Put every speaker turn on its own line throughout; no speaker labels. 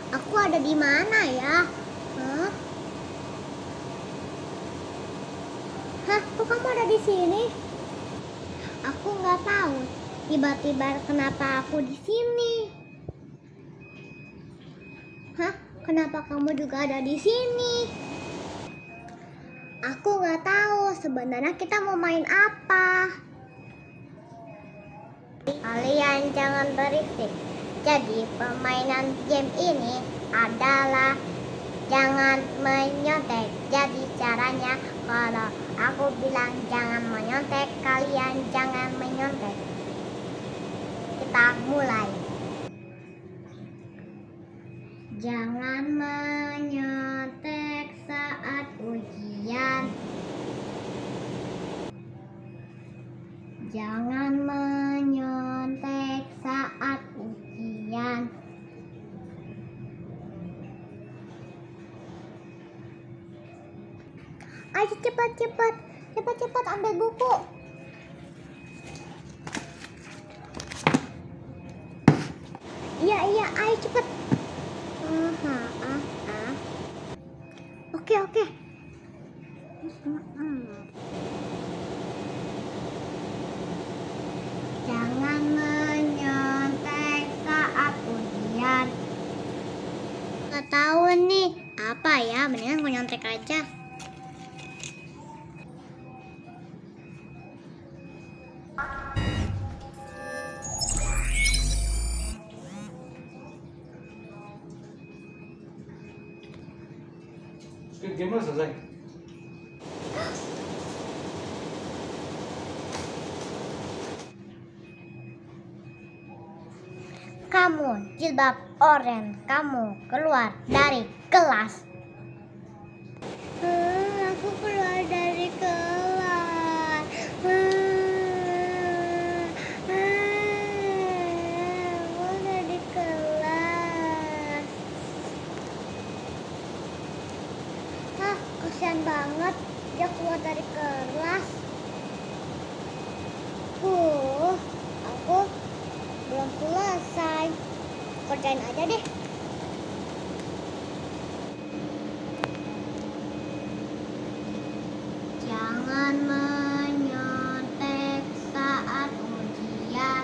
Aku ada di mana ya? Hah? Hah? Kok kamu ada di sini? Aku nggak tahu. Tiba-tiba kenapa aku di sini? Hah? Kenapa kamu juga ada di sini? Aku nggak tahu. Sebenarnya kita mau main apa? Kalian jangan berisik. Jadi permainan game ini adalah jangan menyontek. Jadi caranya kalau aku bilang jangan menyontek, kalian jangan menyontek. Kita mulai. Jangan menyontek saat ujian. Jangan menyontek saat ujian. Ayo cepat ambil buku. Iya, ayo cepat. Oke. Jangan menyontek saat ujian. Nggak tahu nih apa ya, mendingan aku nyontek aja.
Game udah selesai.
Kamu jilbab oranye, kamu keluar dari kelas. Aku keluar dari kelas. Aku dari kelas. Kasihan banget dia keluar dari kelas. Aku belum selesai. Kerjain aja deh. Jangan menyontek saat ujian.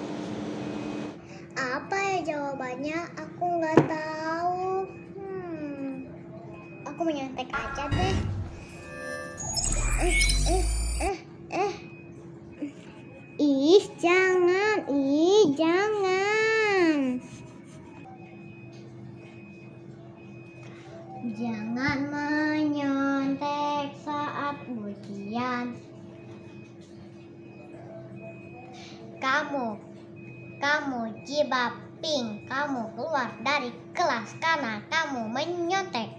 Apa ya jawabannya? Aku nggak tahu. Aku menyontek aja deh. Jangan. Jangan menyontek saat ujian. Kamu jilbab pink, kamu keluar dari kelas karena kamu menyontek.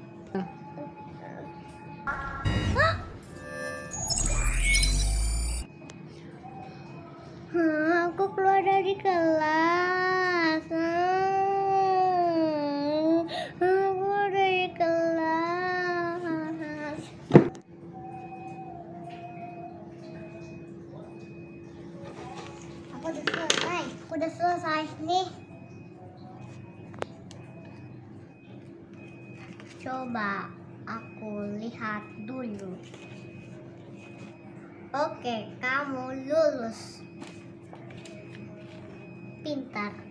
Aku keluar dari kelas. Aku udah selesai nih. Coba aku lihat dulu. Oke, kamu lulus. Pintar.